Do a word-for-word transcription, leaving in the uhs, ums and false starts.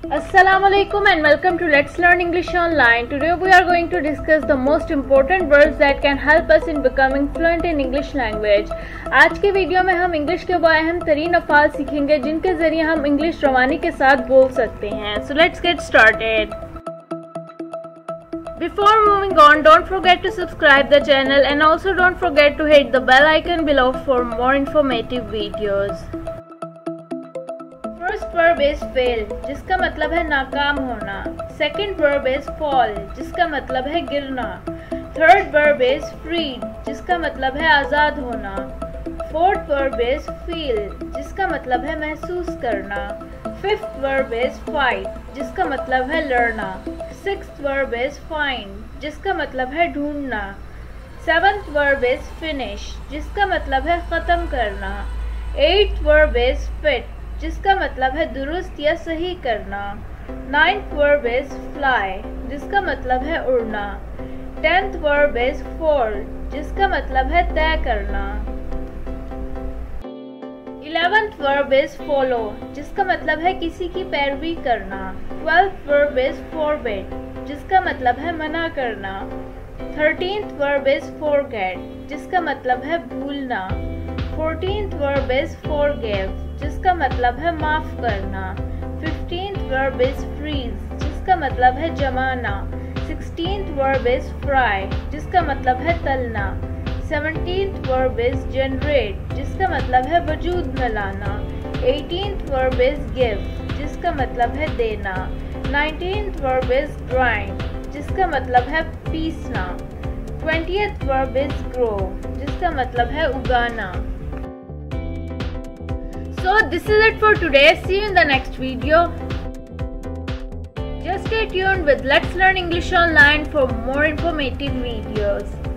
Assalamualaikum and welcome to Let's Learn English Online. Today we are going to discuss the most important words that can help us in becoming fluent in English language. आज के video में हम English के वो अहम तरीन अल्फाज सीखेंगे जिनके जरिए हम इंग्लिश रवानी के साथ बोल सकते हैं. So let's get started. Before moving on, don't forget to subscribe the channel and also don't forget to hit the bell icon below for more informative videos. First verb is fail, जिसका मतलब है नाकाम होना. Second verb is fall, जिसका मतलब है गिरना. Third verb is freed, जिसका मतलब है आज़ाद होना. Fourth verb is feel, जिसका मतलब है महसूस करना. Fifth verb is fight, जिसका मतलब है लड़ना. Sixth verb is find, जिसका मतलब है ढूंढना. Seventh verb is finish, जिसका मतलब है ख़त्म करना. Eighth verb is fit, जिसका मतलब है दुरुस्त या सही करना. Ninth verb is fly, जिसका मतलब है उड़ना. Tenth verb is fall, जिसका मतलब है तय करना. Eleventh verb is follow, जिसका मतलब है किसी की पैरवी करना. Twelfth verb is forbid, जिसका मतलब है मना करना. Thirteenth verb is forget, जिसका मतलब है भूलना. Fourteenth verb is forgive, जिसका मतलब है माफ करना. Fifteenth verb is freeze, जिसका मतलब है जमाना. Sixteenth verb is fry, जिसका मतलब है तलना. Seventeenth verb is generate, जिसका मतलब है वजूद में लाना. Eighteenth verb is give, जिसका मतलब है देना. Nineteenth verb is grind, जिसका मतलब है पीसना. Twentieth verb is grow, जिसका मतलब है उगाना. So this is it for today. See you in the next video. Just stay tuned with Let's Learn English Online for more informative videos.